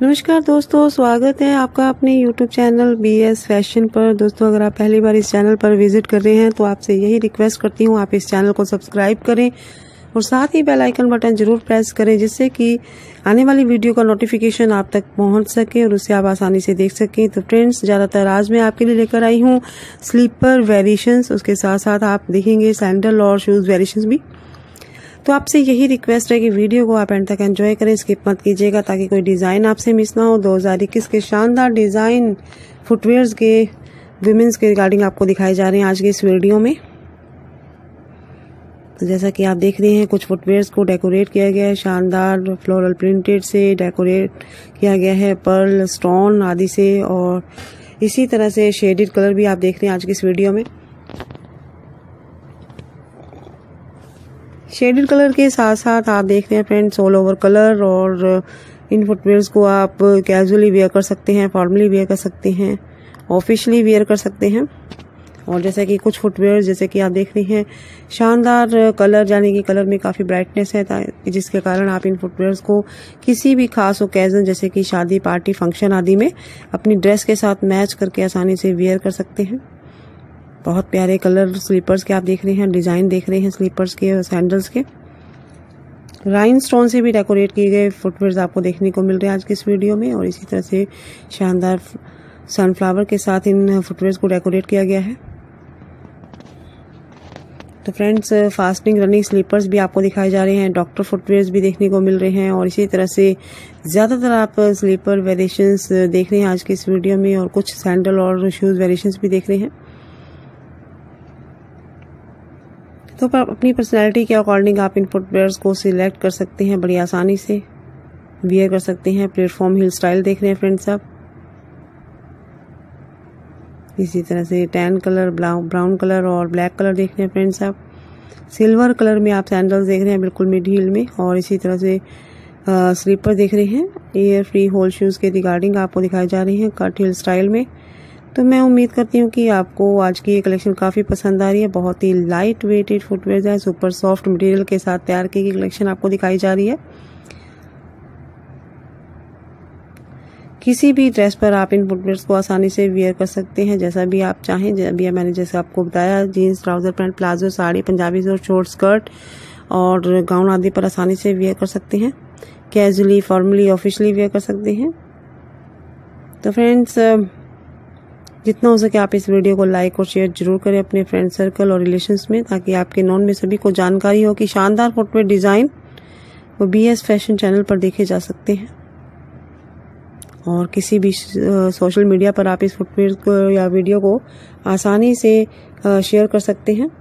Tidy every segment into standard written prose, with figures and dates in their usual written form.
नमस्कार दोस्तों, स्वागत है आपका अपने YouTube चैनल BS फैशन पर। दोस्तों, अगर आप पहली बार इस चैनल पर विजिट कर रहे हैं तो आपसे यही रिक्वेस्ट करती हूँ, आप इस चैनल को सब्सक्राइब करें और साथ ही बेल आइकन बटन जरूर प्रेस करें, जिससे कि आने वाली वीडियो का नोटिफिकेशन आप तक पहुंच सके और उसे आप आसानी से देख सकें। तो फ्रेंड्स, ज़्यादातर आज मैं आपके लिए लेकर आई हूँ स्लीपर वेरिएशंस, उसके साथ साथ आप देखेंगे सैंडल और शूज़ वेरिएशंस भी। तो आपसे यही रिक्वेस्ट है कि वीडियो को आप एंड तक एंजॉय करें, स्किप मत कीजिएगा ताकि कोई डिज़ाइन आपसे मिस ना हो। 2021 के शानदार डिज़ाइन फुटवेयर्स के विमेंस के रिगार्डिंग आपको दिखाए जा रहे हैं आज के इस वीडियो में। तो जैसा कि आप देख रहे हैं, कुछ फुटवेयर्स को डेकोरेट किया गया है, शानदार फ्लोरल प्रिंटेड से डेकोरेट किया गया है, पर्ल स्टोन आदि से, और इसी तरह से शेडेड कलर भी आप देख रहे हैं आज की इस वीडियो में। शेडेड कलर के साथ साथ आप देख रहे हैं फ्रेंड्स ऑल ओवर कलर, और इन फुटवेयर्स को आप कैजुअली वेयर कर सकते हैं, फॉर्मली वेयर कर सकते हैं, ऑफिशियली वेयर कर सकते हैं। और जैसा कि कुछ फुटवेयर जैसे कि आप देख रहे हैं शानदार कलर, यानी कि कलर में काफ़ी ब्राइटनेस है, जिसके कारण आप इन फुटवेयर्स को किसी भी खास ओकेजन जैसे कि शादी, पार्टी, फंक्शन आदि में अपनी ड्रेस के साथ मैच करके आसानी से वेयर कर सकते हैं। बहुत प्यारे कलर स्लीपर्स के आप देख रहे हैं, डिज़ाइन देख रहे हैं स्लीपर्स के और सैंडल्स के। राइन स्टोन से भी डेकोरेट किए गए फुटवेयर्स आपको देखने को मिल रहे हैं आज की इस वीडियो में, और इसी तरह से शानदार सनफ्लावर के साथ इन फुटवेयर्स को डेकोरेट किया गया है। तो फ्रेंड्स, फास्टिंग रनिंग स्लीपर्स भी आपको दिखाए जा रहे हैं, डॉक्टर फुटवेयर्स भी देखने को मिल रहे हैं, और इसी तरह से ज़्यादातर आप स्लीपर वेरिएशंस देख रहे हैं आज की इस वीडियो में, और कुछ सैंडल और शूज़ वेरिएशंस भी देख रहे हैं। तो आप अपनी पर्सनैलिटी के अकॉर्डिंग आप इन फुटवेयर्स को सिलेक्ट कर सकते हैं, बड़ी आसानी से वियर कर सकते हैं। प्लेटफॉर्म हिल स्टाइल देख रहे हैं फ्रेंड्स आप, इसी तरह से टैन कलर, ब्राउन कलर और ब्लैक कलर देख रहे हैं फ्रेंड्स आप। सिल्वर कलर में आप सैंडल्स देख रहे हैं बिल्कुल मिड हील में, और इसी तरह से स्लीपर देख रहे हैं एयर फ्री होल शूज़ के रिगार्डिंग आपको दिखाए जा रहे हैं कट हिल स्टाइल में। तो मैं उम्मीद करती हूँ कि आपको आज की ये कलेक्शन काफ़ी पसंद आ रही है। बहुत ही लाइट वेटेड फुटवेयर है, सुपर सॉफ्ट मटेरियल के साथ तैयार की गई कलेक्शन आपको दिखाई जा रही है। किसी भी ड्रेस पर आप इन फुटवेयर्स को आसानी से वेयर कर सकते हैं, जैसा भी आप चाहें। अभी मैंने जैसे आपको बताया, jeans, trouser, pant, palazzo, sari, Punjabi और शॉर्ट स्कर्ट और गाउन आदि पर आसानी से वेयर कर सकते हैं, कैजुअली, फॉर्मली, ऑफिशियली वेयर कर सकते हैं। तो फ्रेंड्स, जितना हो सके आप इस वीडियो को लाइक और शेयर जरूर करें अपने फ्रेंड सर्कल और रिलेशंस में, ताकि आपके नॉन में सभी को जानकारी हो कि शानदार फुटवेयर डिज़ाइन वो BS फैशन चैनल पर देखे जा सकते हैं। और किसी भी सोशल मीडिया पर आप इस फुटवेयर को या वीडियो को आसानी से शेयर कर सकते हैं।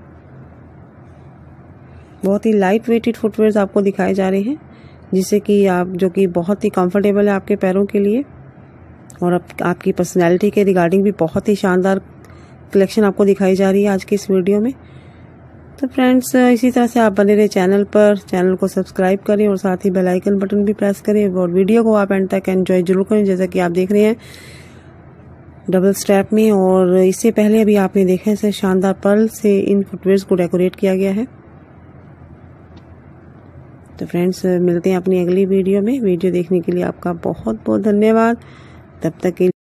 बहुत ही लाइट वेटेड फुटवेयर आपको दिखाए जा रहे हैं, जिससे कि आप, जो कि बहुत ही कंफर्टेबल है आपके पैरों के लिए, और आपकी पर्सनैलिटी के रिगार्डिंग भी बहुत ही शानदार कलेक्शन आपको दिखाई जा रही है आज की इस वीडियो में। तो फ्रेंड्स, इसी तरह से आप बने रहे चैनल पर, चैनल को सब्सक्राइब करें और साथ ही बेल आइकन बटन भी प्रेस करें, और वीडियो को आप एंड तक एंजॉय जरूर करें, जैसा कि आप देख रहे हैं डबल स्ट्रैप में। और इससे पहले अभी आपने देखा है शानदार पर्ल से इन फुटवेयर्स को डेकोरेट किया गया है। तो फ्रेंड्स, मिलते हैं अपनी अगली वीडियो में। वीडियो देखने के लिए आपका बहुत बहुत धन्यवाद। तब तक के